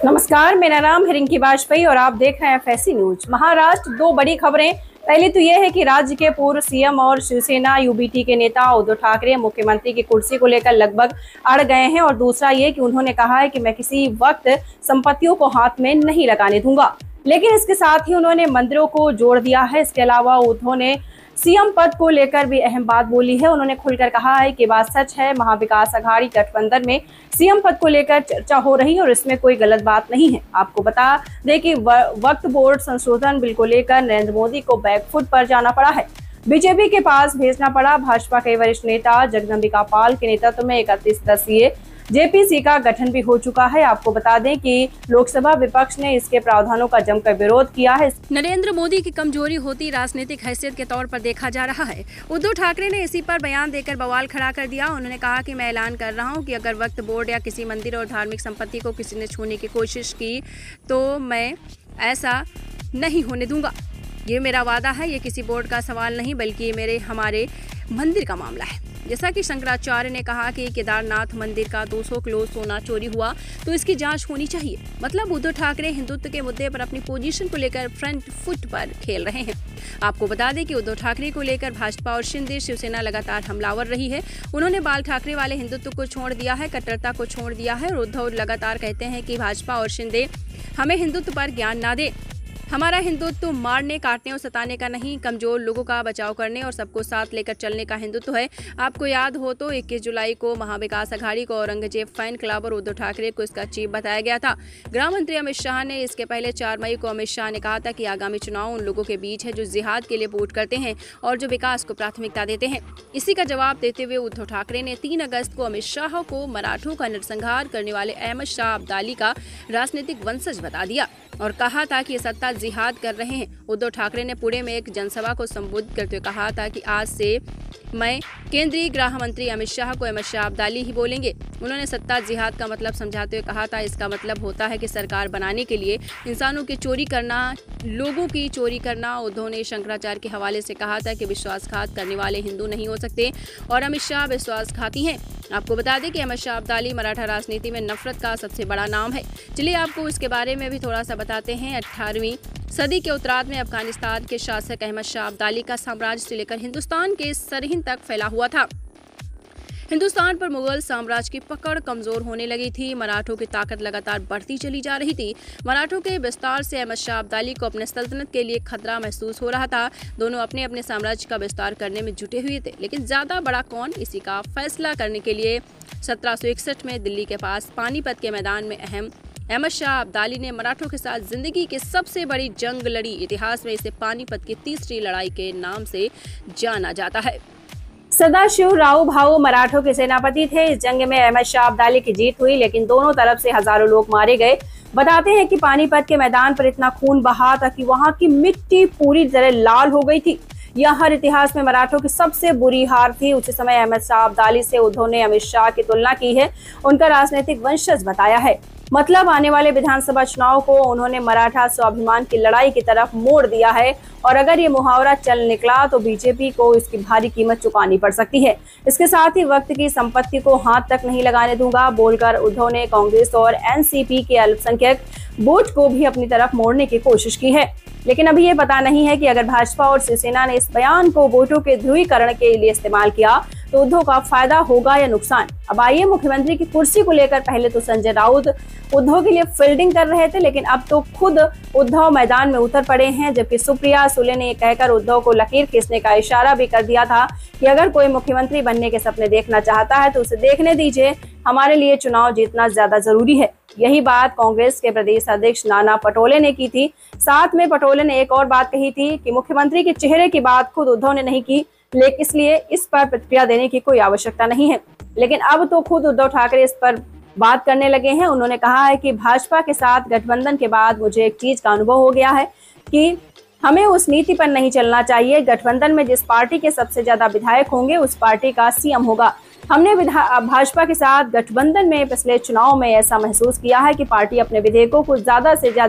नमस्कार, मेरा नाम है रिंकी वाजपेयी और आप देख रहे हैं फैसी न्यूज। महाराष्ट्र, दो बड़ी खबरें। पहली तो यह है कि राज्य के पूर्व सीएम और शिवसेना यूबीटी के नेता उद्धव ठाकरे मुख्यमंत्री की कुर्सी को लेकर लगभग अड़ गए हैं और दूसरा ये कि उन्होंने कहा है कि मैं किसी वक्त संपत्तियों को हाथ में नहीं लगाने दूंगा। लेकिन इसके साथ ही उन्होंने मंदिरों को जोड़ दिया है। इसके अलावा उद्धव ने सीएम पद को लेकर भी अहम बात बोली है। उन्होंने खुलकर कहा है कि बात सच है, महाविकास अघाड़ी गठबंधन में सीएम पद को लेकर चर्चा हो रही है और इसमें कोई गलत बात नहीं है। आपको बता दें कि वक्फ बोर्ड संशोधन बिल को लेकर नरेंद्र मोदी को बैकफुट पर जाना पड़ा है। बीजेपी के पास भेजना पड़ा। भाजपा के वरिष्ठ नेता जगदम्बिका पाल के नेतृत्व में 31 सदस्यीय जेपीसी का गठन भी हो चुका है। आपको बता दें कि लोकसभा विपक्ष ने इसके प्रावधानों का जमकर विरोध किया है। नरेंद्र मोदी की कमजोरी होती राजनीतिक हैसियत के तौर पर देखा जा रहा है। उद्धव ठाकरे ने इसी पर बयान देकर बवाल खड़ा कर दिया। उन्होंने कहा कि मैं ऐलान कर रहा हूं कि अगर वक्फ बोर्ड या किसी मंदिर और धार्मिक संपत्ति को किसी ने छूने की कोशिश की तो मैं ऐसा नहीं होने दूंगा। ये मेरा वादा है। ये किसी बोर्ड का सवाल नहीं बल्कि हमारे मंदिर का मामला है। जैसा कि शंकराचार्य ने कहा कि केदारनाथ मंदिर का 200 किलो सोना चोरी हुआ तो इसकी जांच होनी चाहिए। मतलब उद्धव ठाकरे हिंदुत्व के मुद्दे पर अपनी पोजीशन को लेकर फ्रंट फुट पर खेल रहे हैं। आपको बता दें कि उद्धव ठाकरे को लेकर भाजपा और शिंदे शिवसेना लगातार हमलावर रही है। उन्होंने बाल ठाकरे वाले हिंदुत्व को छोड़ दिया है, कट्टरता को छोड़ दिया है और उद्धव लगातार कहते हैं कि भाजपा और शिंदे हमें हिंदुत्व पर ज्ञान ना दे। हमारा हिंदुत्व मारने, काटने और सताने का नहीं, कमजोर लोगों का बचाव करने और सबको साथ लेकर चलने का हिंदुत्व है। आपको याद हो तो 21 जुलाई को महाविकास अघाड़ी को औरंगजेब फैन क्लब और उद्धव ठाकरे को इसका चीफ बताया गया था। गृह मंत्री अमित शाह ने इसके पहले 4 मई को अमित शाह ने कहा था कि आगामी चुनाव उन लोगों के बीच है जो जिहाद के लिए वोट करते हैं और जो विकास को प्राथमिकता देते हैं। इसी का जवाब देते हुए उद्धव ठाकरे ने 3 अगस्त को अमित शाह को मराठों का नरसंहार करने वाले अहमद शाह अब्दाली का राजनीतिक वंशज बता दिया और कहा था कि ये सत्ता जिहाद कर रहे हैं। उद्धव ठाकरे ने पुणे में एक जनसभा को संबोधित करते हुए कहा था कि आज से मैं केंद्रीय गृह मंत्री अमित शाह को अहमद शाह अब्दाली ही बोलेंगे। उन्होंने सत्ता जिहाद का मतलब समझाते हुए कहा था इसका मतलब होता है कि सरकार बनाने के लिए इंसानों की चोरी करना, लोगों की चोरी करना। उद्धव ने शंकराचार्य के हवाले से कहा था कि विश्वासघात करने वाले हिंदू नहीं हो सकते और अमित शाह विश्वासघाती हैं। आपको बता दें कि अहमद शाह अब्दाली मराठा राजनीति में नफरत का सबसे बड़ा नाम है। चलिए आपको इसके बारे में भी थोड़ा सा बताते हैं। 18वीं सदी के उत्तरार्ध में अफगानिस्तान के शासक अहमद शाह अब्दाली का साम्राज्य से लेकर हिंदुस्तान के सरहिंद तक फैला हुआ था। हिंदुस्तान पर मुगल साम्राज्य की पकड़ कमजोर होने लगी थी। मराठों की ताकत लगातार बढ़ती चली जा रही थी। मराठों के विस्तार से अहमद शाह अब्दाली को अपने सल्तनत के लिए खतरा महसूस हो रहा था। दोनों अपने अपने साम्राज्य का विस्तार करने में जुटे हुए थे, लेकिन ज्यादा बड़ा कौन, इसी का फैसला करने के लिए 1761 में दिल्ली के पास पानीपत के मैदान में अहमद शाह अब्दाली ने मराठों के साथ जिंदगी की सबसे बड़ी जंग लड़ी। इतिहास में इसे पानीपत की तीसरी लड़ाई के नाम से जाना जाता है। सदाशिव राव भाऊ मराठों के सेनापति थे। इस जंग में अहमद शाह अब्दाली की जीत हुई, लेकिन दोनों तरफ से हजारों लोग मारे गए। बताते हैं कि पानीपत के मैदान पर इतना खून बहा था कि वहां की मिट्टी पूरी तरह लाल हो गई थी। यह हर इतिहास में मराठों की सबसे बुरी हार थी। उसी समय अहमद शाह अब्दाली से उद्धव ने अमित शाह की तुलना की है, उनका राजनीतिक वंशज बताया है। मतलब आने वाले विधानसभा चुनाव को उन्होंने मराठा स्वाभिमान की लड़ाई की तरफ मोड़ दिया है और अगर ये मुहावरा चल निकला तो बीजेपी को इसकी भारी कीमत चुकानी पड़ सकती है। इसके साथ ही वक्त की संपत्ति को हाथ तक नहीं लगाने दूंगा बोलकर उद्धव ने कांग्रेस और एनसीपी के अल्पसंख्यक वोट को भी अपनी तरफ मोड़ने की कोशिश की है। लेकिन अभी ये पता नहीं है कि अगर भाजपा और शिवसेना ने इस बयान को वोटों के ध्रुवीकरण के लिए इस्तेमाल किया तो उद्धव का फायदा होगा या नुकसान। अब आइए, मुख्यमंत्री की कुर्सी को लेकर पहले तो संजय राउत उद्धव के लिए फील्डिंग कर रहे थे, लेकिन अब तो खुद उद्धव मैदान में उतर पड़े हैं। जबकि सुप्रिया सुले ने कहकर उद्धव को लकीर खींचने का इशारा भी कर दिया था कि अगर कोई मुख्यमंत्री बनने के सपने देखना चाहता है तो उसे देखने दीजिए, हमारे लिए चुनाव जीतना ज्यादा जरूरी है। यही बात कांग्रेस के प्रदेश अध्यक्ष नाना पटोले ने की थी। साथ में पटोले ने एक और बात कही थी कि मुख्यमंत्री के चेहरे की बात खुद उद्धव ने नहीं की, लेकिन इसलिए इस पर प्रतिक्रिया देने की कोई आवश्यकता नहीं है। लेकिन अब तो खुद उद्धव ठाकरे इस पर बात करने लगे हैं। उन्होंने कहा है कि भाजपा के साथ गठबंधन के बाद मुझे एक चीज का अनुभव हो गया है कि हमें उस नीति पर नहीं चलना चाहिए। गठबंधन में जिस पार्टी के सबसे ज्यादा विधायक होंगे उस पार्टी का सीएम होगा। हमने भाजपा के साथ गठबंधन में पिछले चुनाव में ऐसा महसूस किया है कि पार्टी अपने विधेयकों को ज्यादा से ज्यादा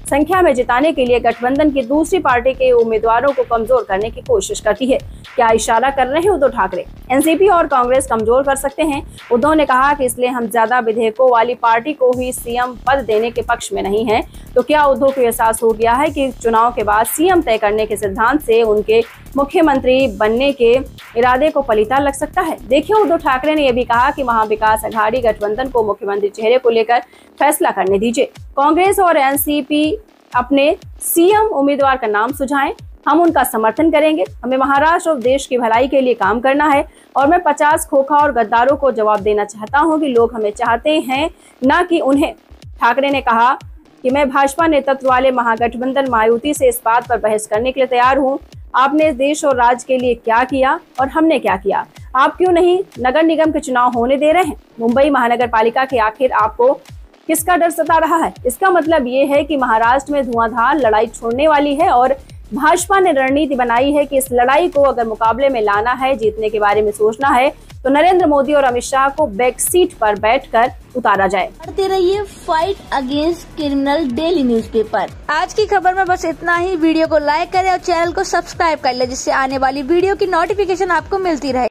संख्या में जिताने के लिए गठबंधन की दूसरी पार्टी के उम्मीदवारों को कमजोर करने की कोशिश करती है। क्या इशारा कर रहे हैं उद्धव ठाकरे? एनसीपी और कांग्रेस कमजोर कर सकते हैं। उद्धव ने कहा कि इसलिए हम ज्यादा विधेयकों वाली पार्टी को ही सीएम पद देने के पक्ष में नहीं है। तो क्या उद्धव को एहसास हो गया है कि चुनाव के बाद सीएम तय करने के सिद्धांत से उनके मुख्यमंत्री बनने के इरादे को पलीता लग सकता है? देखिए, उद्धव ठाकरे ने यह भी कहा कि महाविकास अघाड़ी गठबंधन को मुख्यमंत्री चेहरे को लेकर फैसला करने दीजिए। कांग्रेस और एनसीपी अपने सीएम उम्मीदवार का नाम सुझाएं, हम उनका समर्थन करेंगे। हमें महाराष्ट्र और देश की भलाई के लिए काम करना है और मैं 50 खोखा और गद्दारों को जवाब देना चाहता हूं कि लोग हमें चाहते हैं, ना कि उन्हें। ठाकरे ने कहा कि मैं भाजपा नेतृत्व वाले महागठबंधन मायावती से इस बात पर बहस करने के लिए तैयार हूं। आपने देश और राज्य के लिए क्या किया और हमने क्या किया? आप क्यों नहीं नगर निगम के चुनाव होने दे रहे हैं? मुंबई महानगर पालिका के आखिर आपको किसका डर सता रहा है? इसका मतलब ये है कि महाराष्ट्र में धुआंधार लड़ाई छोड़ने वाली है और भाजपा ने रणनीति बनाई है कि इस लड़ाई को अगर मुकाबले में लाना है, जीतने के बारे में सोचना है, तो नरेंद्र मोदी और अमित शाह को बैक सीट पर बैठकर उतारा जाए। पढ़ते रहिए fight against criminal daily newspaper. आज की खबर में बस इतना ही। वीडियो को लाइक करें और चैनल को सब्सक्राइब कर ले, जिससे आने वाली वीडियो की नोटिफिकेशन आपको मिलती रहे।